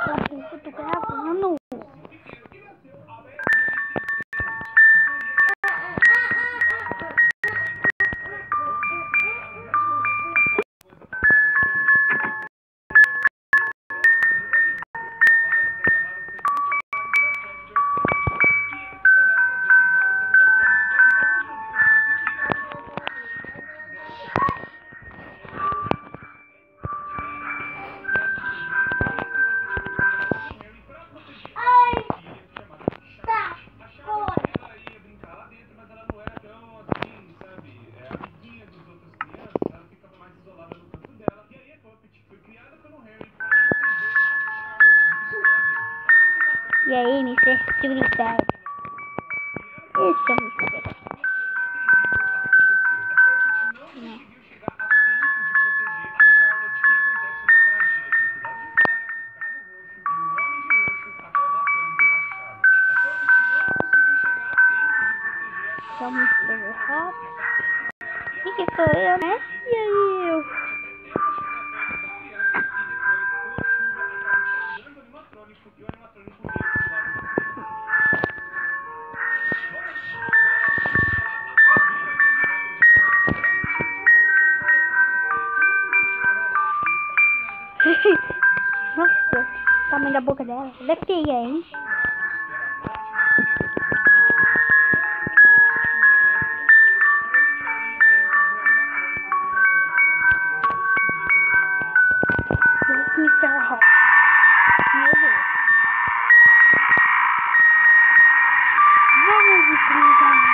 Eu tô gravando. E aí, Mr. Security? Isso, Mr. Sou Mr. Hops. Que sou eu, né? E aí, eu? Nossa, o tamanho da boca dela. Ela é feia, hein? Mr. Hop. Meu Deus. Vamos brincar.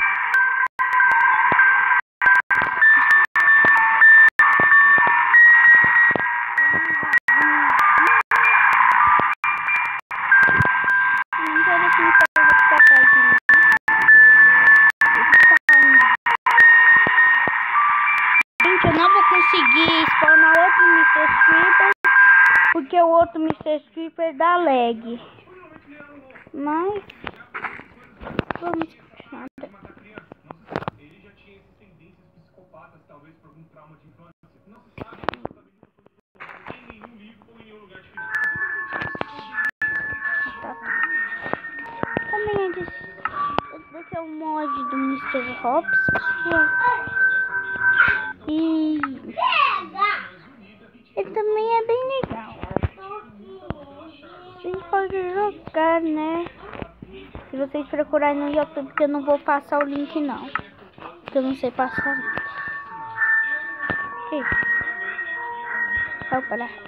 Gente, eu não vou conseguir spawnar outro Mr. Stripper porque o outro Mr. Stripper dá lag. Mas vamos continuar. Ele já tinha essas tendências psicopatas, talvez por algum trauma de infância. Não se sabe em nenhum livro ou em nenhum lugar diferente. Também esse daqui é o mod do Mr. Hops. E ele também é bem legal. A gente pode jogar, né? Se vocês procurarem no YouTube, que eu não vou passar o link não. Porque eu não sei passar o link. Ok. Vamos para.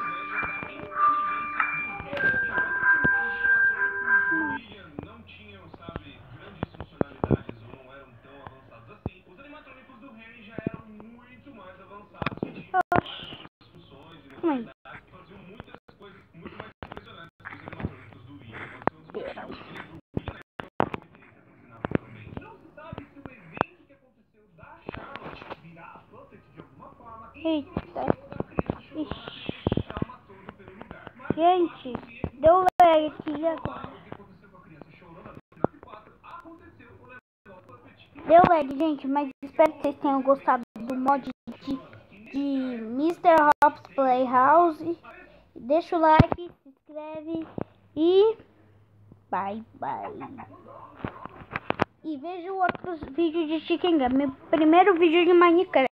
Não tinham, sabe, grandes funcionalidades ou não eram tão avançados assim. Os animatrônicos do Henry já eram muito mais avançados e tinham várias funções e necessidades que faziam muitas coisas muito mais impressionantes que os animatrônicos do William. Não se sabe se o evento que aconteceu da Charlotte virá a Puppet de alguma forma e Gente, deu lag aqui agora. Deu lag, gente, mas espero que vocês tenham gostado do mod de Mr. Hops Playhouse. Deixa o like, se inscreve e bye bye. E veja outros vídeos de Chicken Gun, meu primeiro vídeo de Minecraft.